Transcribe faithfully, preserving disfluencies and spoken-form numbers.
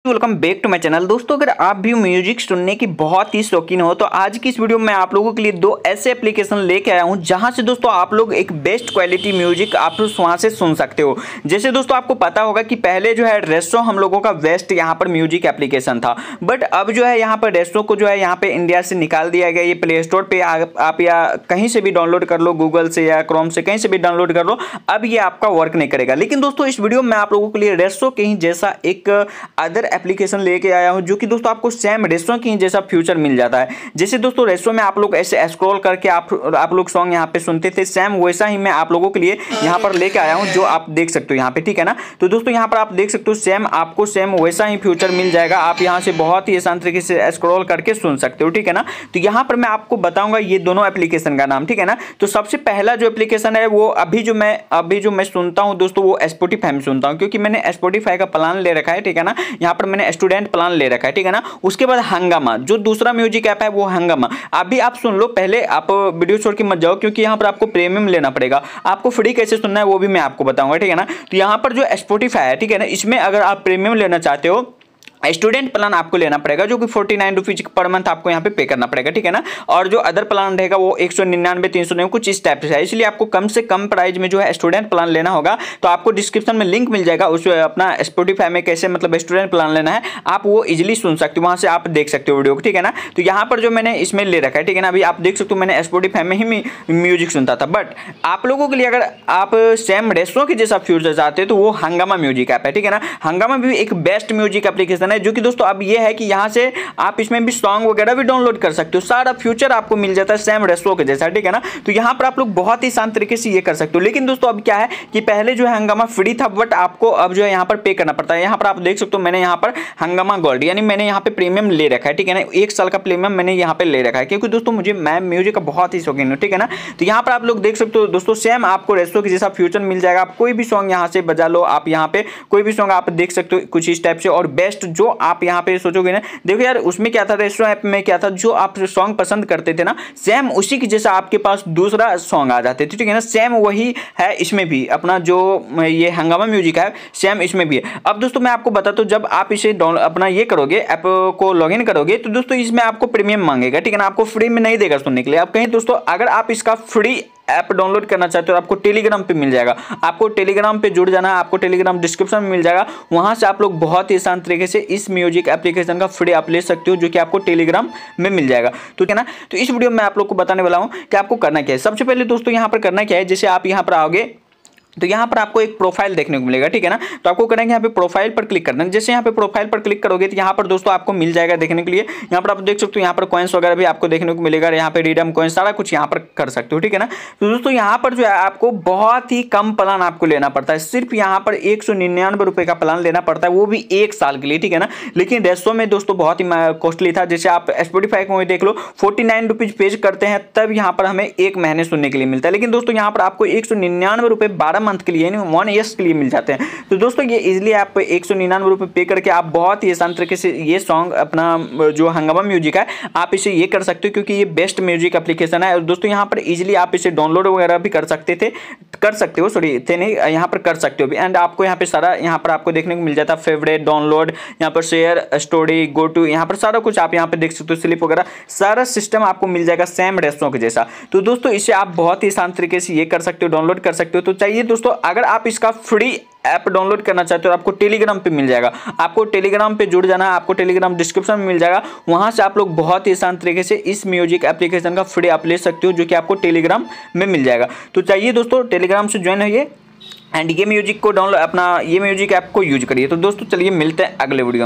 Welcome back to my channel. दोस्तों, अगर आप भी म्यूजिक सुनने की बहुत ही शौकीन हो तो आज की इस वीडियो में आप लोगों के लिए दो ऐसे एप्लीकेशन लेके आया हूं जहां से दोस्तों आप लोग एक बेस्ट क्वालिटी म्यूजिक आप वहां से सुन सकते हो। जैसे दोस्तों आपको पता होगा कि पहले जो है रेस्ट्रो हम लोगों का बेस्ट यहां पर म्यूजिक एप्लीकेशन था, बट अब जो है यहाँ पर रेस्ट्रो को जो है यहाँ पे इंडिया से निकाल दिया गया। ये प्ले स्टोर पे आप या कहीं से भी डाउनलोड कर लो, गूगल से या क्रोम से कहीं से भी डाउनलोड कर लो, अब ये आपका वर्क नहीं करेगा। लेकिन दोस्तों इस वीडियो में आप लोगों के लिए रेस्ट्रो के ही जैसा एक अदर एप्लीकेशन लेके आया हूं जो कि दोस्तों आपको सेम रेस्ट्रो की जैसा फ्यूचर मिल जाता है। जैसे दोस्तों रेस्ट्रो में आप लोग ऐसे स्क्रॉल करके आप आप लोग सॉन्ग यहां पे सुनते थे, सेम वैसा ही मैं आप लोगों के लिए यहां पर लेके आया हूं जो आप देख सकते हो यहां पे, ठीक है ना। तो दोस्तों यहां पर आप देख सकते हो सेम आपको सेम वैसा ही फ्यूचर मिल जाएगा। आप यहां से बहुत ही आसान तरीके से स्क्रॉल करके सुन सकते हो, ठीक है ना। तो यहां पर मैं आपको बताऊंगा ये दोनों एप्लीकेशन का नाम, ठीक है ना। तो सबसे पहला जो एप्लीकेशन है वो अभी जो मैं अभी जो मैं सुनता हूं दोस्तों वो स्पॉटिफाई में सुनता हूं, क्योंकि मैंने स्पॉटिफाई का प्लान ले रखा है, ठीक है ना। यहां पर मैंने स्टूडेंट प्लान ले रखा है, ठीक है ना। उसके बाद हंगामा जो दूसरा म्यूजिक ऐप है वो हंगामा, अभी आप सुन लो। पहले आप वीडियो छोड़ के मत जाओ क्योंकि यहां पर आपको प्रीमियम लेना पड़ेगा। आपको फ्री कैसे सुनना है वो भी मैं आपको बताऊंगा, ठीक है ना। तो यहां पर जो स्पॉटिफाई है, ठीक है ना, इसमें अगर आप प्रीमियम लेना चाहते हो स्टूडेंट प्लान आपको लेना पड़ेगा जो कि forty nine rupees per month आपको यहाँ पे पे करना पड़ेगा, ठीक है ना। और जो अदर प्लान रहेगा वो एक सौ निन्यानवे तीन सौ कुछ इस टाइप से है, इसलिए आपको कम से कम प्राइस में जो है स्टूडेंट प्लान लेना होगा। तो आपको डिस्क्रिप्शन में लिंक मिल जाएगा, उस अपना स्पॉटिफाई में कैसे मतलब स्टूडेंट प्लान लेना है आप वो इजिली सुन सकते हो, वहां से आप देख सकते हो वीडियो को, ठीक है ना। तो यहाँ पर जो मैंने इसमें ले रखा है, ठीक है ना, अभी आप देख सकते हो मैंने स्पॉटिफाई में ही म्यूजिक सुनता था। बट आप लोगों के लिए अगर आप सेम रेस्ट्रो की जैसा फ्यूचर चाहते हो तो वो हंगामा म्यूजिक ऐप है, ठीक है ना। हंगामा भी एक बेस्ट म्यूजिक एप्लीकेशन है जो कि दोस्तों अब ये है कि यहां से आप इसमें भी सॉन्ग वगैरह भी डाउनलोड कर सकते हो, सारा फ्यूचर आपको मिल जाता है सेम रेस्ट्रो के जैसा, ठीक है ना। तो यहां पर आप लोग बहुत ही शांत तरीके से ये कर सकते हो। लेकिन दोस्तों अब क्या है कि पहले जो है हंगामा फ्री था, बट आपको अब जो है यहां पर पे करना पड़ता है। यहां पर आप देख सकते हो मैंने यहां पर हंगामा गोल्ड यानी मैंने यहां पे प्रीमियम ले रखा है, ठीक है ना। एक साल का प्रीमियम मैंने यहां पे ले रखा है क्योंकि दोस्तों मुझे मैं म्यूजिक का बहुत ही शौकीन हूं, ठीक है ना। तो यहां पर आप लोग देख सकते हो दोस्तों सेम आपको रेस्ट्रो के जैसा फ्यूचर मिल जाएगा। आप कोई भी सॉन्ग यहां से बजा लो, आप यहां पे कोई भी सॉन्ग आप देख सकते हो कुछ इस टाइप से। और बेस्ट जो आप यहां पे सोचोगे ना, देखो यार उसमें क्या था, रेस्ट्रो ऐप में क्या था, जो आप सॉन्ग पसंद करते थे ना सेम उसी की जैसा आपके पास दूसरा सॉन्ग आ जाते थे, ठीक है ना। सेम वही है इसमें भी, अपना जो ये हंगामा म्यूजिक है सेम इसमें भी है। अब दोस्तों मैं आपको बताता हूं, जब आप इसे अपना ये करोगे ऐप को लॉगिन करोगे तो दोस्तों इसमें आपको प्रीमियम मांगेगा, ठीक है ना। आपको फ्री में नहीं देगा सुनने के लिए। अब कहीं दोस्तों अगर आप इसका फ्री ऐप डाउनलोड करना चाहते हो आपको टेलीग्राम पे मिल जाएगा। आपको टेलीग्राम पे जुड़ जाना है, आपको टेलीग्राम डिस्क्रिप्शन में मिल जाएगा, वहां से आप लोग बहुत ही आसान तरीके से इस म्यूजिक एप्लीकेशन का फ्री आप ले सकते हो जो कि आपको टेलीग्राम में मिल जाएगा, ठीक है ना। तो इस वीडियो में आप लोग को बताने वाला हूं कि आपको करना क्या है। सबसे पहले दोस्तों यहां पर करना क्या है, जैसे आप यहां पर आओगे तो यहाँ पर आपको एक प्रोफाइल देखने को मिलेगा, ठीक है ना। तो आपको करेंगे यहाँ पे प्रोफाइल पर क्लिक करना है। जैसे यहाँ पे प्रोफाइल पर क्लिक करोगे तो यहाँ पर दोस्तों आपको मिल जाएगा देखने के लिए। यहाँ पर आप देख सकते हो यहाँ पर कॉइन्स वगैरह भी आपको देखने को मिलेगा, यहाँ पे रिडम कॉइन्स सारा कुछ यहाँ पर कर सकते हो, ठीक है ना। तो दोस्तों यहाँ पर जो है आपको बहुत ही कम प्लान आपको लेना पड़ता है, सिर्फ यहाँ पर एक सौ निन्यानवे रुपये का प्लान लेना पड़ता है, वो भी एक साल के लिए, ठीक है ना। लेकिन रेस्ट्रो में दोस्तों बहुत ही कॉस्टली था। जैसे आप स्पॉटिफाई को देख लो फोर्टी नाइन रुपीज पेज करते हैं तब यहाँ पर हमें एक महीने सुनने के लिए मिलता है। लेकिन दोस्तों यहाँ पर आपको एक सौ निन्यानवे रुपये बारह मंथ के लिए यस के लिए मिल जाते हैं। तो दोस्तों ये इजीली आप एक सौ निन्यानवे रुपये पे करके आप बहुत ही आसान तरीके से ये सॉन्ग अपना जो हंगामा म्यूजिक है आप इसे ये कर सकते हो, क्योंकि ये बेस्ट म्यूजिक एप्लीकेशन है। और दोस्तों यहाँ पर इजीली आप इसे डाउनलोड वगैरह भी कर सकते थे कर सकते हो सॉरी थे नहीं यहाँ पर कर सकते हो भी। एंड आपको यहाँ पे सारा यहाँ पर आपको देखने को मिल जाता है फेवरेट, डाउनलोड, यहाँ पर शेयर, स्टोरी, गो टू, यहाँ पर सारा कुछ आप यहाँ पे देख सकते हो, स्लिप वगैरह सारा सिस्टम आपको मिल जाएगा सेम रेस्ट्रो के जैसा। तो दोस्तों इसे आप बहुत ही आसान तरीके से ये कर सकते हो, डाउनलोड कर सकते हो। तो चाहिए दोस्तों अगर आप इसका फ्री ऐप डाउनलोड करना चाहते हो आपको टेलीग्राम पे मिल जाएगा। आपको टेलीग्राम पे जुड़ जाना है, आपको टेलीग्राम डिस्क्रिप्शन में मिल जाएगा, वहां से आप लोग बहुत ही आसान तरीके से इस म्यूजिक एप्लीकेशन का फ्री आप ले सकते हो जो कि आपको टेलीग्राम में मिल जाएगा। तो चाहिए दोस्तों टेलीग्राम से ज्वाइन होइए एंड ये म्यूजिक को डाउनलोड अपना ये म्यूजिक ऐप को यूज करिए। तो दोस्तों चलिए मिलते हैं अगले वीडियो।